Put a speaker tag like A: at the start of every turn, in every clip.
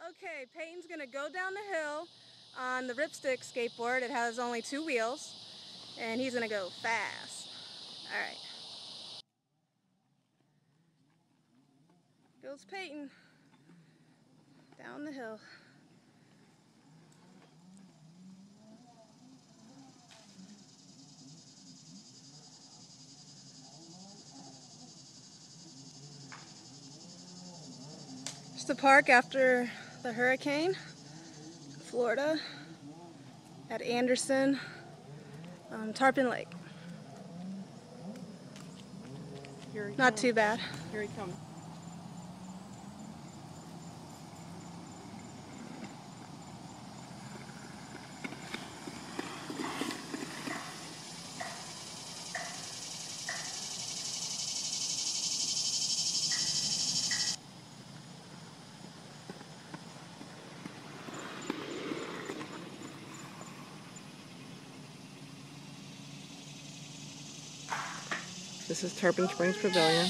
A: Okay, Peyton's gonna go down the hill on the ripstick skateboard. It has only 2 wheels, and he's gonna go fast. All right. Goes Peyton down the hill. Just a park after the hurricane, Florida, at Anderson, Tarpon Lake. Not too bad.
B: Here he comes. This is Tarpon Springs Pavilion.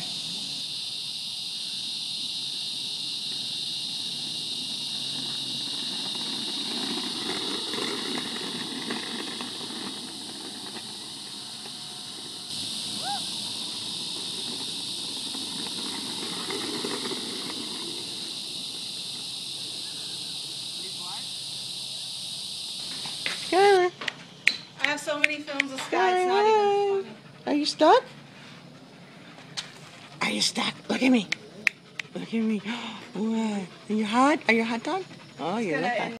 B: Skylar.
A: I have so many films of Sky, it's not even funny.
B: Are you stuck? Are you stuck? Look at me. Look at me. What? Are you hot? Are you a hot dog? Oh, you're hot.